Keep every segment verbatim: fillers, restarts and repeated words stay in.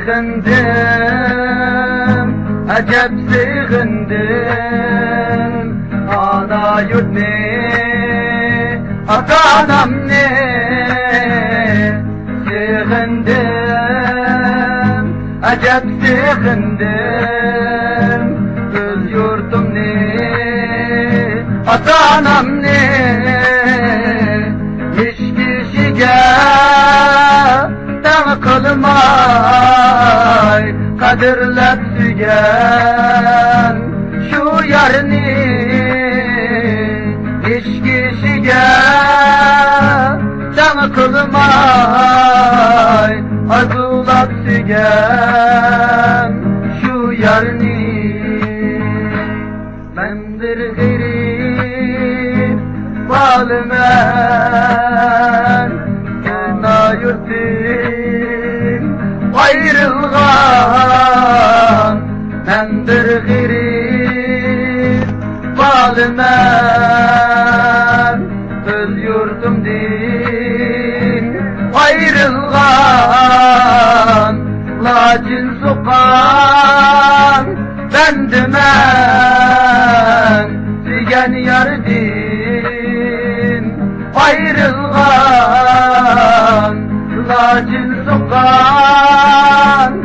sığındım, acep sığındım. Ana yurt ne, ata-anam ne, sığındım, acep sığındım. Öz yurtum ne, ata-anam ne, hiç kişiye dağ kılmay, kadirlep sügen şu yarını. Hiç kişiye dağ kılmay, arzulap sügen şu yarını. Mendir gırip balmen, ana yurtim ayrılgan. Mendir gırip balmen, öz yurtum din ayrılgan. Lakin sokan bendimen, sigen yardin ayrılgan. Lakin sokan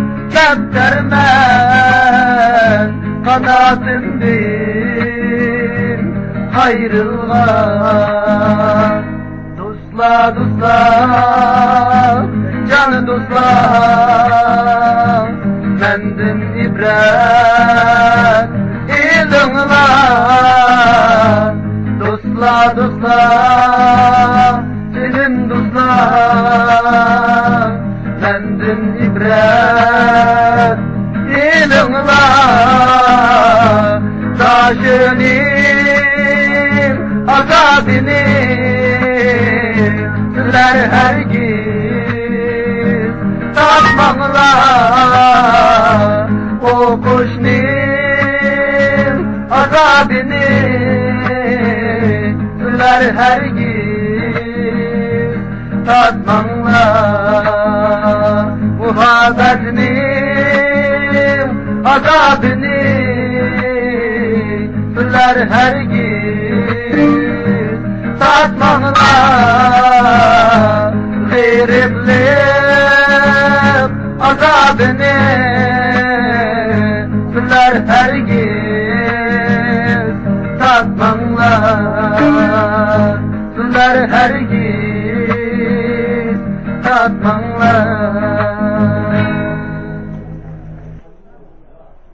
keptermen, kanatımdin ayrılgan. Dostlar, dostlar, canı dostlar, mendim ibret ilinglar. Dostlar, dostlar, senin dostlar, mendim ibret ilinglar. Taşınim azabini sizler hergiz tatmanglar. O kuşnim azabini sizler hergiz tatmanglar. Muhabbetnim azabini sizler hergiz tatmanglar. Gıriplik azabını sizler hergiz tatmanglar. Sizler hergiz tatmanglar.